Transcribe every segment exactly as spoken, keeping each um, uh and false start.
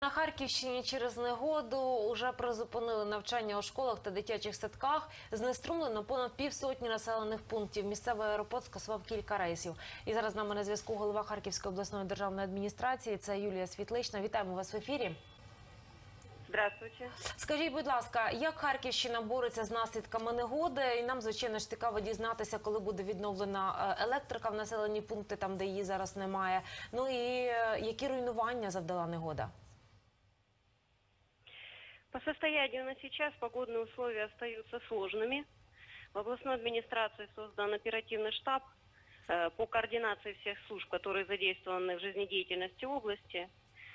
На Харківщині через негоду уже призупинили навчання у школах та дитячих садках. Знеструмлено понад півсотні населених пунктів. Місцевий аеропорт скасував кілька рейсів. І зараз з нами на зв'язку голова Харківської обласної державної адміністрації. Це Юлія Світлична. Вітаємо вас в ефірі. Здравствуйте. Скажіть, будь ласка, як Харківщина бореться з наслідками негоди? І нам, звичайно ж, цікаво дізнатися, коли буде відновлена електрика в населені пункти, там, де її зараз немає. Ну і які руйнування завдала негода? По состоянию на сейчас погодные условия остаются сложными. В областной администрации создан оперативный штаб э, по координации всех служб, которые задействованы в жизнедеятельности области.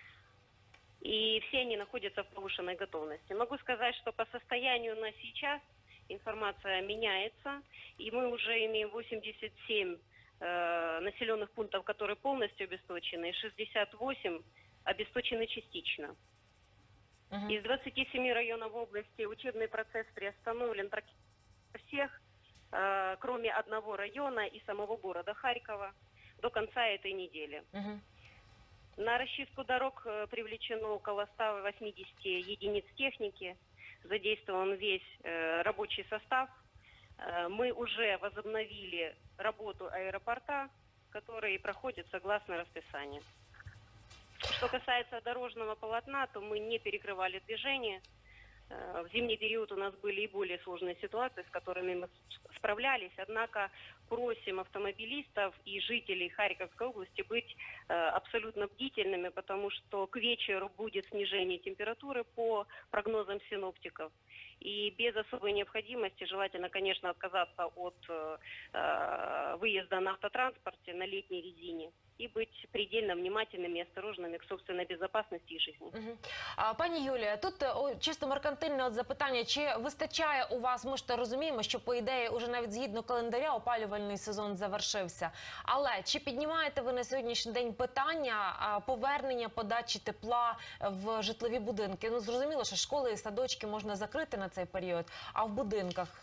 И все они находятся в повышенной готовности. Могу сказать, что по состоянию на сейчас информация меняется. И мы уже имеем восемьдесят семь э, населенных пунктов, которые полностью обесточены, и шестьдесят восемь обесточены частично. Из двадцати семи районов области учебный процесс приостановлен практически всех, э, кроме одного района и самого города Харькова, до конца этой недели. Uh-huh. На расчистку дорог э, привлечено около ста восьмидесяти единиц техники, задействован весь э, рабочий состав. Э, мы уже возобновили работу аэропорта, который проходит согласно расписанию. Что касается дорожного полотна, то мы не перекрывали движение. В зимний период у нас были и более сложные ситуации, с которыми мы справлялись. Однако просим автомобилистов и жителей Харьковской области быть абсолютно бдительными, потому что к вечеру будет снижение температуры по прогнозам синоптиков. И без особой необходимости желательно, конечно, отказаться от э, выезда на автотранспорте на летней резине. І бути предельно внимательними і осторожними к собственной безопасности і житті. Угу. А, пані Юлія, тут о, чисто меркантильне от запитання, чи вистачає у вас, ми ж то розуміємо, що по ідеї уже навіть згідно календаря опалювальний сезон завершився, але чи піднімаєте ви на сьогоднішній день питання а, повернення подачі тепла в житлові будинки? Ну, зрозуміло, що школи і садочки можна закрити на цей період, а в будинках?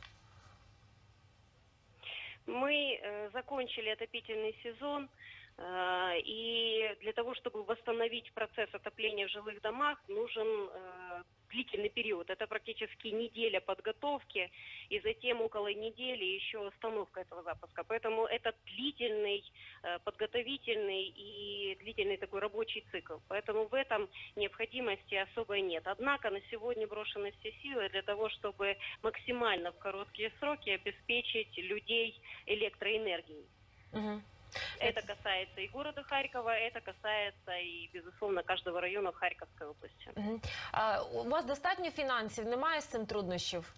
Мы э, закончили отопительный сезон. И для того, чтобы восстановить процесс отопления в жилых домах, нужен э, длительный период. Это практически неделя подготовки, и затем около недели еще установка этого запуска. Поэтому это длительный, э, подготовительный и длительный такой рабочий цикл. Поэтому в этом необходимости особой нет. Однако на сегодня брошены все силы для того, чтобы максимально в короткие сроки обеспечить людей электроэнергией. Угу. Это касается и города Харькова, это касается и, безусловно, каждого района в Харьковской области. Угу. А у вас достатньо фінансів? Немає з цим труднощів?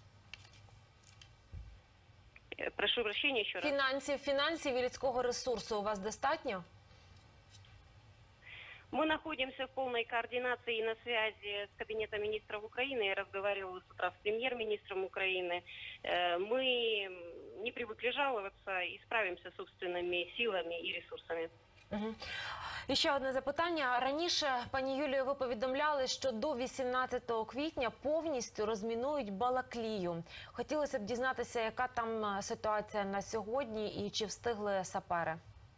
Прошу прощения еще раз. Фінансів, фінансів і людського ресурсу у вас достатньо? Мы находимся в полной координации и на связи с Кабинетом министров Украины. Я разговаривала с утра с премьер-министром Украины. Мы не привыкли жаловаться и справимся собственными силами и ресурсами. Угу. І ще одне запитання. Раніше, пані Юлію, ви повідомляли, що до вісімнадцятого квітня повністю розмінують Балаклію. Хотілося б дізнатися, яка там ситуація на сьогодні і чи встигли сапери?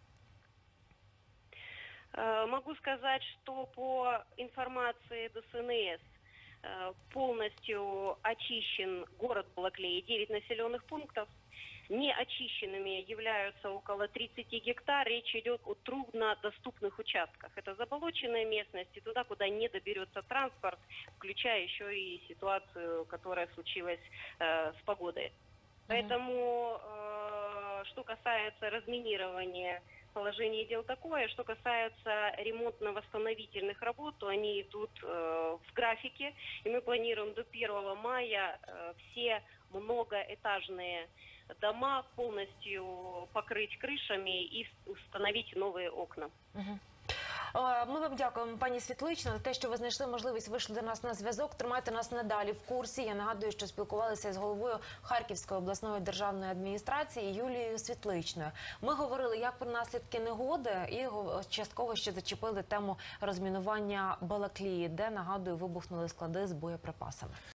Могу сказать, что по информации ДСНС полностью очищен город Балаклея, девять населенных пунктов. Неочищенными являются около тридцати гектар. Речь идет о труднодоступных участках. Это заболоченная местность и туда, куда не доберется транспорт, включая еще и ситуацию, которая случилась э, с погодой. Поэтому, э, что касается разминирования, положение дел такое. Что касается ремонтно-восстановительных работ, то они идут э, в графике. И мы планируем до первого мая э, все многоэтажные дома полностью покрыть крышами и установить новые окна. Угу. Ми вам дякуємо, пані Світлична, за те, що ви знайшли можливість, вийшли до нас на зв'язок. Тримайте нас надалі в курсі. Я нагадую, що спілкувалися з головою Харківської обласної державної адміністрації Юлією Світличною. Ми говорили як про наслідки негоди і частково ще зачепили тему розмінування Балаклії, де, нагадую, вибухнули склади з боєприпасами.